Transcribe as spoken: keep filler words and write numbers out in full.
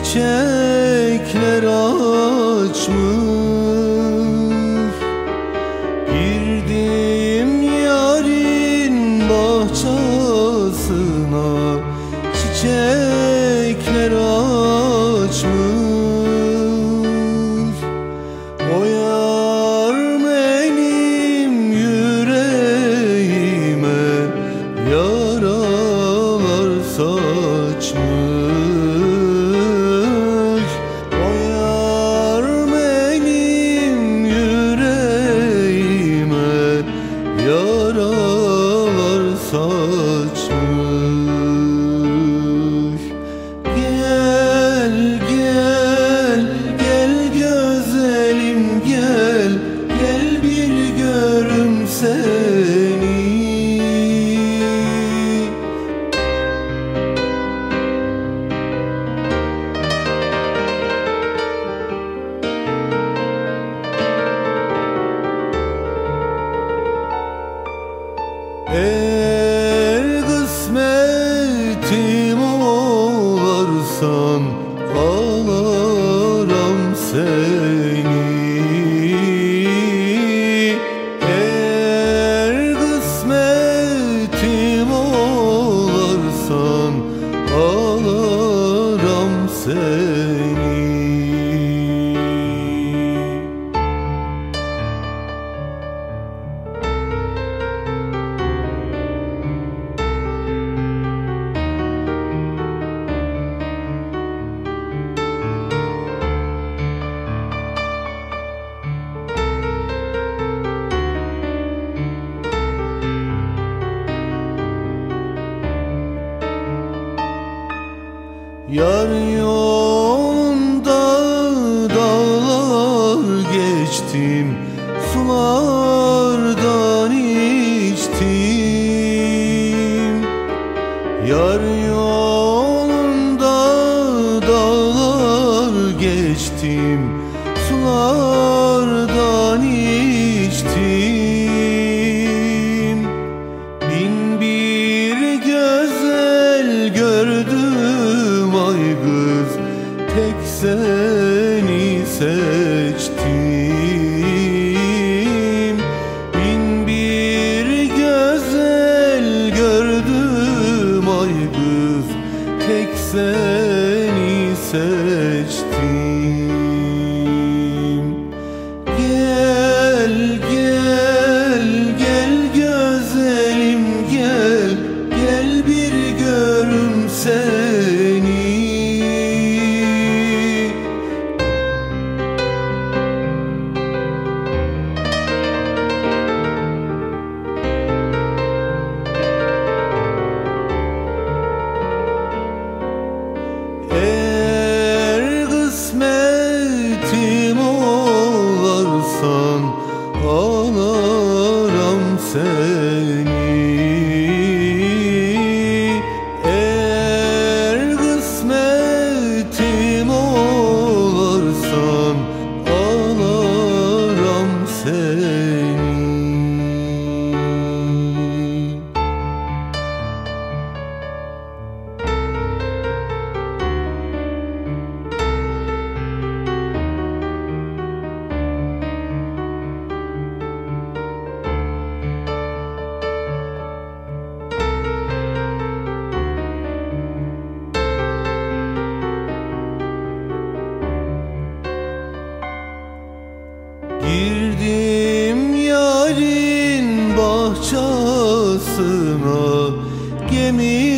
çiçekler açmış. Girdim yarın bahçesine, çiçekler açmış. O yar benim yüreğime yaralar saçmış. O yar benim yüreğime yaralar saçmış. Gel gel gel güzelim gel, gel bir görüm seni. Eğer kısmetim olarsan ağlarım seni. Eğer kısmetim olarsan ağlarım seni. Yar yolunda dağlar geçtim, sulardan içtim. Yar yolunda dağlar geçtim, sulardan içtim. Bin bir güzel gördüm ay kız, tek seni seçtim. Bin bir güzel gördüm ay kız, tek seni seçtim. Gel gel gel güzelim gel, gel bir görüm seni. Eğer kısmetim olarsan ağlarım seni. Eğer kısmetim olarsan ağlarım seni. Girdim yarın bahçesine, gemi